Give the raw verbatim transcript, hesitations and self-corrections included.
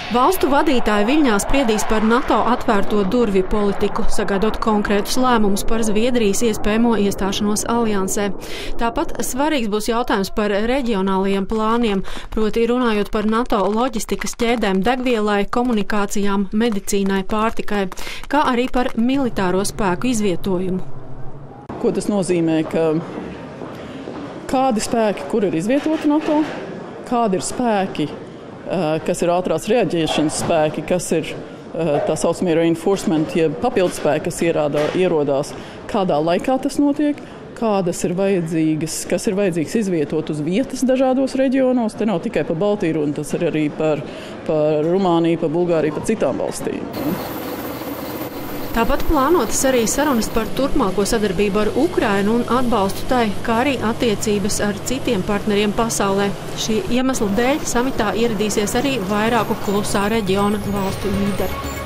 Valstu vadītāji Viļņā spriedīs par NATO atvērto durvju politiku, sagaidot konkrētus lēmumus par Zviedrijas iespējamo iestāšanos aliansē. Tāpat svarīgs būs jautājums par reģionālajiem plāniem, proti runājot par NATO loģistikas ķēdēm degvielai, komunikācijām, medicīnai, pārtikai, kā arī par militāro spēku izvietojumu. Ko tas nozīmē, ka kādi spēki, kur ir izvietoti NATO, kādi ir spēki, kas ir ātrās reaģēšanas spēki, kas ir tā saucamie reinforcement, jeb papildus spēki, kas ierādā, ierodās, kādā laikā tas notiek, kādas ir vajadzīgas, kas ir vajadzīgs izvietot uz vietas dažādos reģionos. Te nav tikai par Baltiju runa, tas ir arī par, par Rumāniju, par Bulgāriju, par citām valstīm. Tāpat plānotas arī sarunas par turpmāko sadarbību ar Ukrainu un atbalstu tai, kā arī attiecības ar citiem partneriem pasaulē. Šī iemesla dēļ samitā ieradīsies arī vairāku klusā reģiona valstu līderi.